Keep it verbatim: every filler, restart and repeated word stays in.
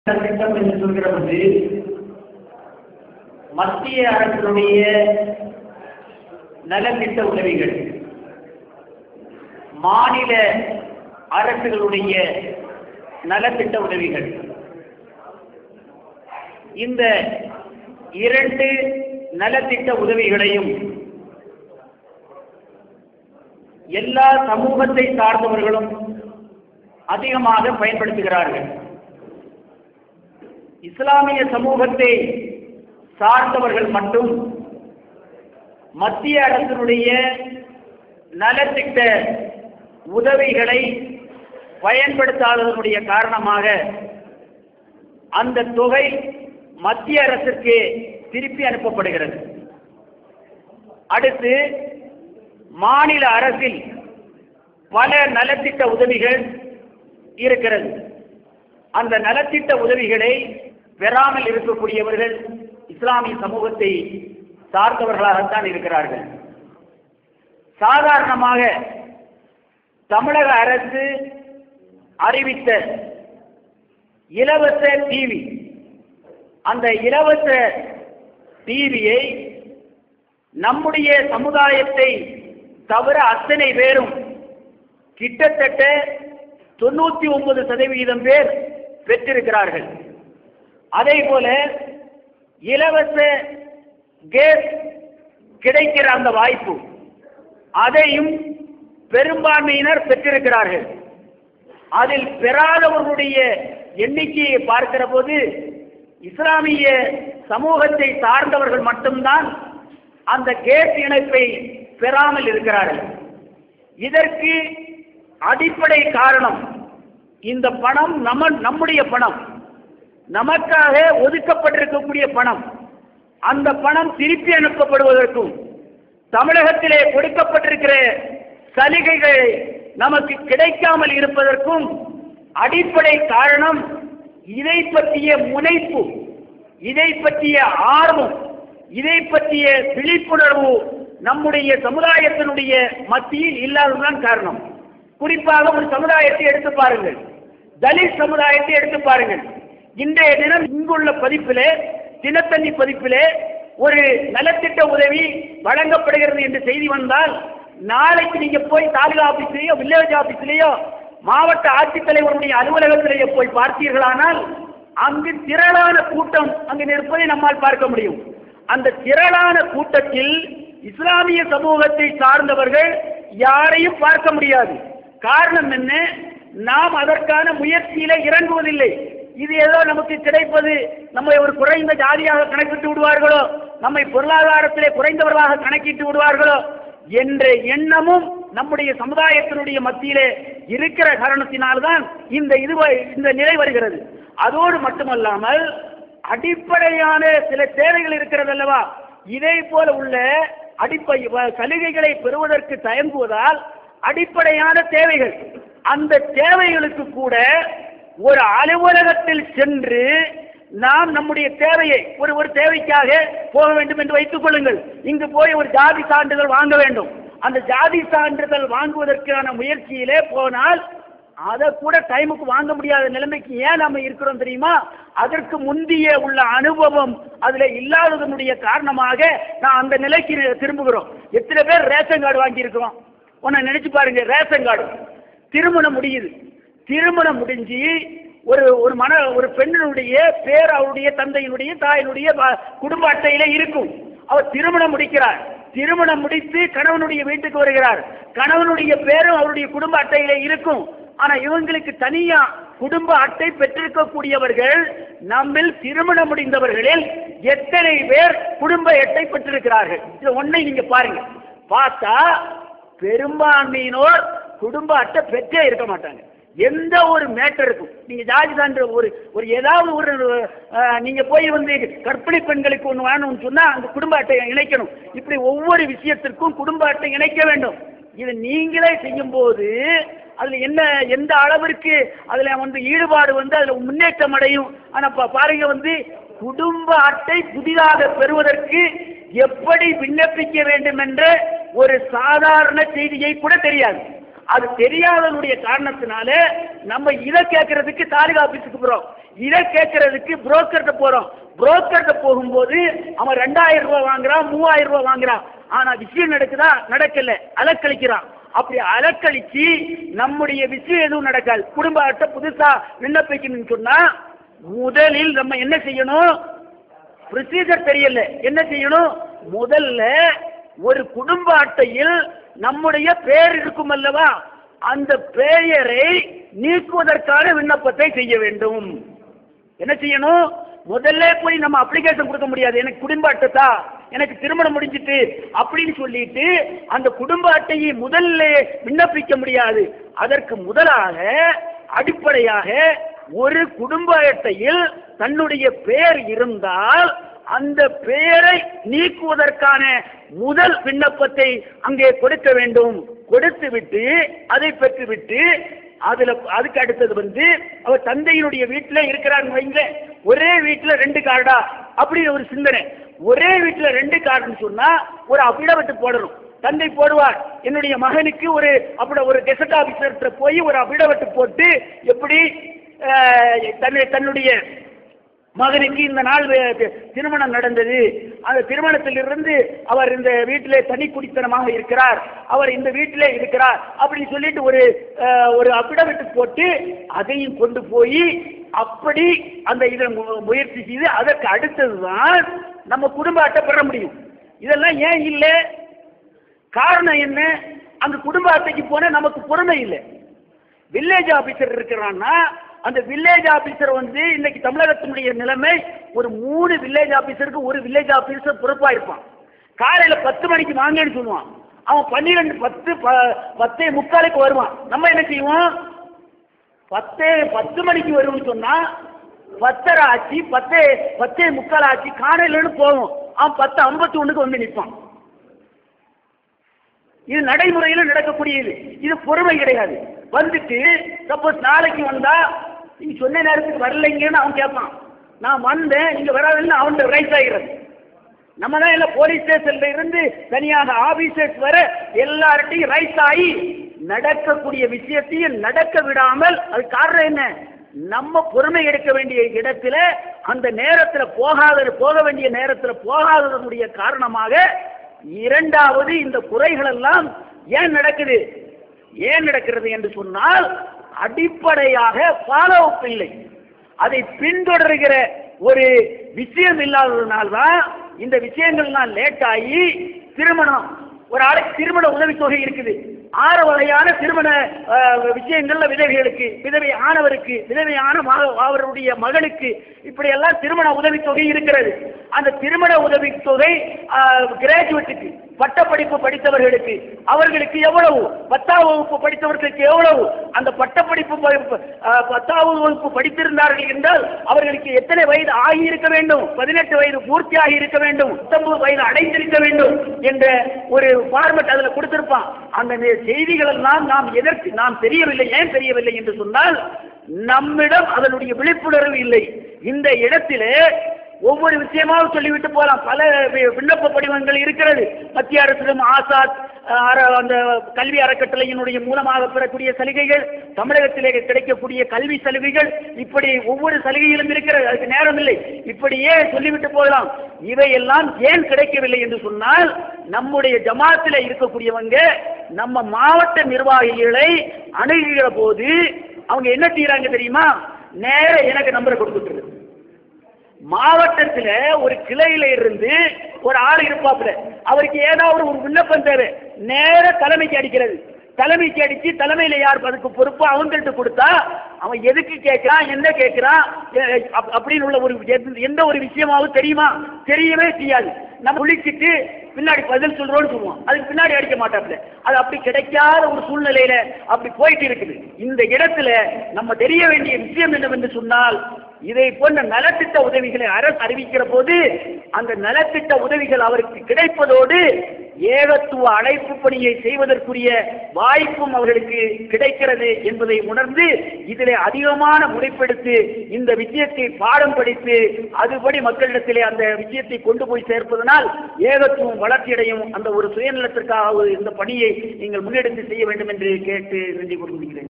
திட்டம் என்று சொல்கிற போது மத்திய அரசினுடைய நலத்திட்ட உதவிகள், மாநில அரசுகளுடைய நலத்திட்ட உதவிகள், இந்த இரண்டு நலத்திட்ட உதவிகளையும் எல்லா சமூகத்தை சார்ந்தவர்களும் அதிகமாக பயன்படுத்துகிறார்கள். இஸ்லாமிய சமூகத்தை சார்ந்தவர்கள் மட்டும் மத்திய அரசினுடைய நலத்திட்ட உதவிகளை பயன்படுத்தாததனுடைய காரணமாக அந்த தொகை மத்திய அரசுக்கு திருப்பி அனுப்பப்படுகிறது. அடுத்து மாநில அரசில் பல நலத்திட்ட உதவிகள் இருக்கிறது. அந்த நலத்திட்ட உதவிகளை பெறாமல் இருக்கக்கூடியவர்கள் இஸ்லாமிய சமூகத்தை சார்ந்தவர்களாகத்தான் இருக்கிறார்கள். சாதாரணமாக தமிழக அரசு அறிவித்த இலவச டிவி, அந்த இலவச டிவியை நம்முடைய சமுதாயத்தை தவிர அத்தனை பேரும் கிட்டத்தட்ட தொண்ணூத்தி ஒன்பது சதவீதம் பேர் பெற்றிருக்கிறார்கள். அதே போல இலவச கேஸ் கிடைக்கிற அந்த வாய்ப்பு, அதையும் பெரும்பான்மையினர் பெற்றிருக்கிறார்கள். அதில் பெறாதவர்களுடைய எண்ணிக்கையை பார்க்கிற போது இஸ்லாமிய சமூகத்தை சார்ந்தவர்கள் மட்டும்தான் அந்த கேஸ் இணைப்பை பெறாமல் இருக்கிறார்கள். இதற்கு அடிப்படை காரணம், இந்த பணம் நம்ம நம்முடைய பணம், நமக்காக ஒதுக்கப்பட்டிருக்கக்கூடிய பணம், அந்த பணம் திருப்பி அனுப்பப்படுவதற்கும் தமிழகத்திலே கொடுக்கப்பட்டிருக்கிற சலுகைகள் நமக்கு கிடைக்காமல் இருப்பதற்கும் அடிப்படை காரணம் இதை பற்றிய முனைப்பு, இதை பற்றிய ஆர்வம், இதை பற்றிய விழிப்புணர்வு நம்முடைய சமுதாயத்தினுடைய மத்தியில் இல்லாததுதான் காரணம். குறிப்பாக ஒரு சமுதாயத்தை எடுத்து பாருங்கள், தலித் சமுதாயத்தை எடுத்து பாருங்கள். இன்றைய தினம் இங்குள்ள பதிப்பிலே, தினத்தந்தி பதிப்பிலே ஒரு நலத்திட்ட உதவி வழங்கப்படுகிறது என்று செய்தி வந்தால், நாளைக்கு நீங்க போய் தாலுகா ஆபீஸ்லேயோ வில்லேஜ் ஆபீஸ்லேயோ மாவட்ட ஆட்சித்தலைவருடைய அலுவலகத்திலேயே போய் பார்த்தீர்களானால் அங்கு திரளான கூட்டம் அங்கு நிற்பதை நம்மால் பார்க்க முடியும். அந்த திரளான கூட்டத்தில் இஸ்லாமிய சமூகத்தை சார்ந்தவர்கள் யாரையும் பார்க்க முடியாது. காரணம் என்ன? நாம் அதற்கான முயற்சியில இறங்குவதில்லை. இது ஏதோ நமக்கு கிடைப்பது, நம்மை ஒரு குறைந்த ஜாதியாக கணக்கிட்டு விடுவார்களோ, நம்மை பொருளாதாரத்திலே குறைந்தவர்களாக கணக்கிட்டு விடுவார்களோ என்ற எண்ணமும் நம்முடைய சமுதாயத்தினுடைய மத்தியிலே இருக்கிற காரணத்தினால்தான் இந்த இது இந்த நிலை வருகிறது. அதோடு மட்டுமல்லாமல் அடிப்படையான சில தேவைகள் இருக்கிறது அல்லவா, இதை போல உள்ள அடிப்படை சலுகைகளை பெறுவதற்கு தயங்குவதால் அடிப்படையான தேவைகள், அந்த தேவைகளுக்கு கூட ஒரு அலுவலகத்தில் சென்று நாம் நம்முடைய தேவையை ஒரு ஒரு தேவைக்காக போக வேண்டும் என்று வைத்துக் கொள்ளுங்கள். இங்கு போய் ஒரு ஜாதி சான்றிதழ் வாங்க வேண்டும். அந்த ஜாதி சான்றிதழ் வாங்குவதற்கான முயற்சியிலே போனால் அதை கூட டைமுக்கு வாங்க முடியாத நிலைமைக்கு ஏன் நாம இருக்கிறோம் தெரியுமா? அதற்கு முந்திய உள்ள அனுபவம் அதுல இல்லாததனுடைய காரணமாக நான் அந்த நிலைக்கு திரும்புகிறோம். எத்தனை பேர் ரேஷன் கார்டு வாங்கி இருக்கிறோம்? உன்னை நினைச்சு பாருங்க, ரேஷன் கார்டு திருமணம் முடியுது, திருமணம் முடிஞ்சு ஒரு ஒரு மன ஒரு பெண்ணினுடைய பேர் அவருடைய தந்தையினுடைய தாயினுடைய குடும்ப அட்டையில இருக்கும். அவர் திருமணம் முடிக்கிறார், திருமணம் முடித்து கணவனுடைய வீட்டுக்கு வருகிறார், கணவனுடைய பேரும் அவருடைய குடும்ப அட்டையில இருக்கும். ஆனா இவங்களுக்கு தனியா குடும்ப அட்டை பெற்றிருக்கக்கூடியவர்கள் நம்மில் திருமணம் முடிந்தவர்களில் எத்தனை பேர் குடும்ப அட்டை பெற்றிருக்கிறார்கள்? இது ஒன்னை நீங்க பாருங்க. பார்த்தா பெரும்பான்மையினோர் குடும்ப அட்டை பெற்றே இருக்க மாட்டாங்க. எந்த ஒரு மேட்டருக்கும் நீங்க ஜாதி சான்று ஒரு ஒரு ஏதாவது ஒரு நீங்க போய் வந்து கர்ப்பிணி பெண்களுக்கு ஒன்று வேணும்னு சொன்னா அந்த குடும்ப அட்டையை இணைக்கணும். இப்படி ஒவ்வொரு விஷயத்திற்கும் குடும்ப அட்டை இணைக்க வேண்டும். இதை நீங்களே செய்யும் போது அதுல என்ன எந்த அளவிற்கு அதுல வந்து ஈடுபாடு வந்து அதுல முன்னேற்றம் அடையும். ஆனா பாருங்க, வந்து குடும்ப அட்டை புதிதாக பெறுவதற்கு எப்படி விண்ணப்பிக்க வேண்டும் என்ற ஒரு சாதாரண செய்தியை கூட தெரியாது. அது தெரியாதனுடைய காரணத்தினால நம்ம இதை கேட்கறதுக்கு தாலுகா ஆபீஸுக்கு போறோம், இதை கேட்கறதுக்கு புரோக்கர்கிட்ட போறோம். புரோக்கர்கிட்ட போகும்போது அவன் ரெண்டாயிரம் ரூபாய் வாங்குறான், மூவாயிரம் ரூபாய் வாங்குறான். ஆனா விஷயம் நடக்குதா? நடக்கல, அலக்கழிக்கிறான். அப்படி அலக்கழிச்சு நம்முடைய விஷயம் எதுவும் நடக்காது. குடும்ப அட்டை புதுசா விண்ணப்பிக்கணும்னு சொன்னா முதலில் நம்ம என்ன செய்யணும்? ப்ரொசீஜர் தெரியல, என்ன செய்யணும்? முதல்ல ஒரு குடும்ப அட்டையில் நம்முடைய பெயர் இருக்கும் அல்லவா, அந்த பெயரை நீக்குவதற்கான விண்ணப்பத்தை செய்ய வேண்டும். என்ன செய்யணும்? முதல்ல போய் நம்ம அப்ளிகேஷன் கொடுக்க முடியாது. எனக்கு குடும்ப அட்டை தான், எனக்கு திருமணம் முடிஞ்சிட்டு அப்படின்னு சொல்லிட்டு அந்த குடும்ப அட்டையை முதல்ல விண்ணப்பிக்க முடியாது. அதற்கு முதலாக அடிப்படையாக ஒரு குடும்ப அட்டையில் தன்னுடைய பெயர் இருந்தால் அந்த பெயரை நீக்குவதற்கான முதல் விண்ணப்பத்தை அங்கே கொடுக்க வேண்டும். கொடுத்து விட்டு அதை பெற்றுவிட்டு அதுல அதுக்கு அடுத்தது வந்து அவர் தந்தையினுடைய வீட்டில் இருக்கிறான்னு வைங்க, ஒரே வீட்டில் ரெண்டு கார்டா அப்படி ஒரு சிந்தனை. ஒரே வீட்டில் ரெண்டு கார்டுன்னு சொன்னா ஒரு அபிடவிட்டு போடணும். தந்தை போடுவார், என்னுடைய மகனுக்கு ஒரு அப்படி ஒரு கெசட் ஆபீசர் போய் ஒரு அபிடவிட்டு போட்டு எப்படி தன்னை தன்னுடைய மகனுக்கு இந்த நாள் திருமணம் நடந்தது, அந்த திருமணத்திலிருந்து அவர் இந்த வீட்டிலே தனி குடித்தனமாக இருக்கிறார், அவர் இந்த வீட்டிலே இருக்கிறார் அப்படின்னு சொல்லிட்டு ஒரு ஒரு அபிடவிட்டு போட்டு அதையும் கொண்டு போய் அப்படி அந்த இதை முயற்சி செய்து அதற்கு அடுத்ததுதான் நம்ம குடும்ப அட்டை பெற முடியும். இதெல்லாம் ஏன் இல்லை? காரணம் என்ன? அந்த குடும்ப அட்டைக்கு போன நமக்கு பொறுமை இல்லை. வில்லேஜ் ஆபீசர் இருக்கிறான்னா அந்த வில்லேஜ் ஆபீசர் வந்து இன்னைக்கு தமிழகத்தினுடைய நிலைமை, ஒரு மூணு வில்லேஜ் ஆபீசருக்கு ஒரு வில்லேஜ் ஆபீசர் பொறுப்பா இருப்பான். காலையில பத்து மணிக்கு வாங்கன்னு சொல்லுவான், அவன் பன்னிரெண்டு பத்து பத்தே முக்காலுக்கு வருவான். நம்ம என்ன செய்வோம்? பத்தே பத்து மணிக்கு வருவோம்னு சொன்னா பத்தரை ஆச்சு, பத்தே பத்தே முக்கால் ஆச்சு, காலையிலன்னு போவோம். அவன் பத்து ஐம்பத்தி ஒண்ணுக்கு வந்து நிற்பான். இது நடைமுறையில் நடக்கக்கூடியது. இது பொறுமை கிடையாது. வந்துட்டு சப்போஸ் நாளைக்கு வந்தா நீங்க சொன்ன நேரத்துக்கு வரலைங்கன்னு அவன் கேட்பான். நான் வந்தேன், நீங்க வராதுன்னு அவன் ரைஸ் ஆகிறது. நம்ம தான் எல்லாம் போலீஸ் ஸ்டேஷன்ல இருந்து தனியாக ஆபீசர்ஸ் வர எல்லார்ட்டையும் ரைஸ் ஆகி நடக்கக்கூடிய விஷயத்தையும் நடக்க விடாமல், அது காரணம் என்ன? நம்ம பொறுமை எடுக்க வேண்டிய இடத்துல அந்த நேரத்துல போகாத போக வேண்டிய நேரத்துல போகாததனுடைய காரணமாக இரண்டாவது இந்த குறைகள் எல்லாம் ஏன் நடக்குது? ஏன் நடக்கிறது என்று சொன்னால் அடிப்படையாக ஃபாலோ அப் இல்லை, அதை பின்தொடர்கிற ஒரு விஷயம் இல்லாததுனால்தான் இந்த விஷயங்கள்லாம் லேட் ஆகி திருமணம், ஒரு ஆளுக்கு திருமண உதவித்தொகை இருக்குது, ஆறு வகையான திருமண விஷயங்கள்ல விதவைகளுக்கு, விதவை ஆனவருக்கு, விதவையான அவருடைய மகனுக்கு இப்படி எல்லாம் திருமண உதவித்தொகை இருக்கிறது. அந்த திருமண உதவித்தொகை கிராஜுவேட்டுக்கு, பட்டப்படிப்பு படித்தவர்களுக்கு அவர்களுக்கு எவ்வளவு, பத்தாம் வகுப்பு படித்தவர்களுக்கு எவ்வளவு, அந்த பட்டப்படிப்பு பத்தாவது வகுப்பு படித்திருந்தார்கள் என்றால் அவர்களுக்கு எத்தனை வயது ஆகி இருக்க வேண்டும்? பதினெட்டு வயது பூர்த்தி ஆகி இருக்க வேண்டும், பத்தொன்பது வயது அடைந்திருக்க வேண்டும் என்ற ஒரு ஃபார்மட் அதுல கொடுத்திருப்பான். அந்த செய்திகள் எல்லாம் நாம் எதற்கு நாம் தெரியவில்லை. ஏன் தெரியவில்லை என்று சொன்னால் நம்மிடம் அதனுடைய விழிப்புணர்வு இல்லை. இந்த இடத்திலே ஒவ்வொரு விஷயமாவும் சொல்லிவிட்டு போலாம். பல விண்ணப்ப படிவங்கள் இருக்கிறது. மத்திய அரசிடம் ஆசாத் அந்த கல்வி அறக்கட்டளையினுடைய மூலமாக பெறக்கூடிய சலுகைகள், தமிழகத்திலே கிடைக்கக்கூடிய கல்வி சலுகைகள், இப்படி ஒவ்வொரு சலுகையிலும் இருக்கிறது. அதுக்கு நேரம் இல்லை, இப்படியே சொல்லிவிட்டு போகலாம். இவையெல்லாம் ஏன் கிடைக்கவில்லை என்று சொன்னால் நம்முடைய ஜமாத்தில் இருக்கக்கூடியவங்க நம்ம மாவட்ட நிர்வாகிகளை அணுகுகிற போது அவங்க என்ன செய்யறாங்க தெரியுமா? நேர எனக்கு நம்பரை கொடுத்துட்டு மாவட்டத்தில் ஒரு கிளையில இருந்து ஒரு ஆள் இருப்பாப்புல, அவருக்கு ஏதாவது ஒரு விண்ணப்பம் தேவை, நேர தலைமைக்கு அடிக்கிறது. தலைமைக்கு அடிச்சு தலைமையில யார் அதுக்கு பொறுப்பு அவங்கள்ட்ட கொடுத்தா அவன் எதுக்கு கேட்கிறான், என்ன கேட்கிறான் அப்படின்னு உள்ள ஒரு எந்த ஒரு விஷயமாவது தெரியுமா? தெரியவே செய்யாது. நம்ம குளிச்சுட்டு பின்னாடி பதில் சொல்றோம்னு சொல்லுவோம், அதுக்கு பின்னாடி அடிக்க மாட்டாப்புல. அது அப்படி கிடைக்காத ஒரு சூழ்நிலையில அப்படி போயிட்டு இருக்குது. இந்த இடத்துல நம்ம தெரிய வேண்டிய விஷயம் என்னவென்று சொன்னால், இதை போன்ற நலத்திட்ட உதவிகளை அரசு அறிவிக்கிற போது அந்த நலத்திட்ட உதவிகள் அவருக்கு கிடைப்பதோடு ஏகத்துவ அழைப்பு பணியை செய்வதற்குரிய வாய்ப்பும் அவர்களுக்கு கிடைக்கிறது என்பதை உணர்ந்து இதிலே அதிகமான முனைப்பெடுத்து இந்த விஷயத்தை பாடம் படித்து அதுபடி மக்களிடத்திலே அந்த விஷயத்தை கொண்டு போய் சேர்ப்பதனால் ஏகத்துவம் வளர்ச்சியடையும். அந்த ஒரு சுயநலத்திற்காக இந்த பணியை நீங்கள் முன்னெடுத்து செய்ய வேண்டும் என்று கேட்டு நன்றி கூறுகிறேன்.